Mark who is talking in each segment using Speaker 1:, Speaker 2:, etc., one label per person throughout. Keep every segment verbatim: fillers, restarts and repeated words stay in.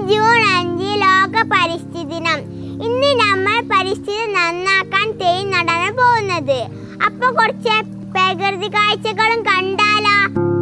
Speaker 1: June അഞ്ച് ലോക പരിസ്ഥിതി ദിനം. ഇന്ന് നമ്മൾ പരിസ്ഥിതി നന്നാക്കാൻ തൈ നടാൻ പോകുന്നത്. അപ്പൊ കുറച്ച് പ്രകൃതി കാഴ്ചകളും കണ്ടാലോ?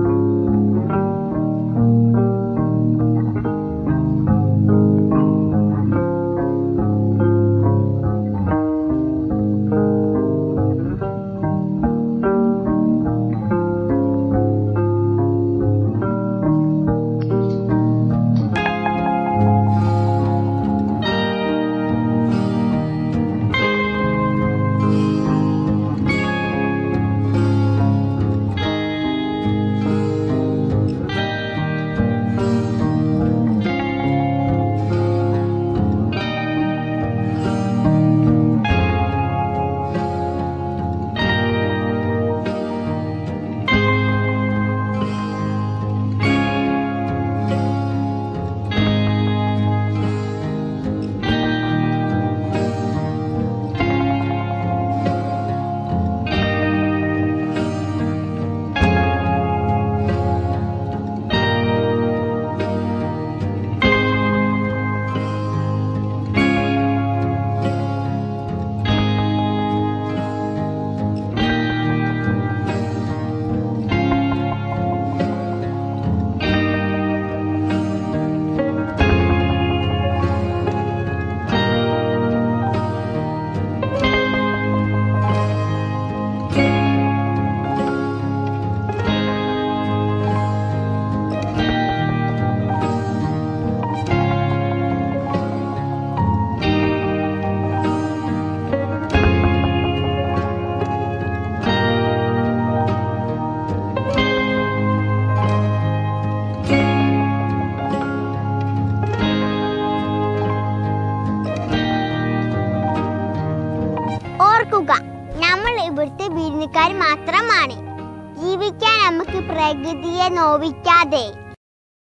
Speaker 1: നമ്മൾ ഇവിടുത്തെ വിരുന്നുകാർ മാത്രമാണ്. ജീവിക്കാൻ നമുക്ക് പ്രകൃതിയെ നോവിക്കാതെ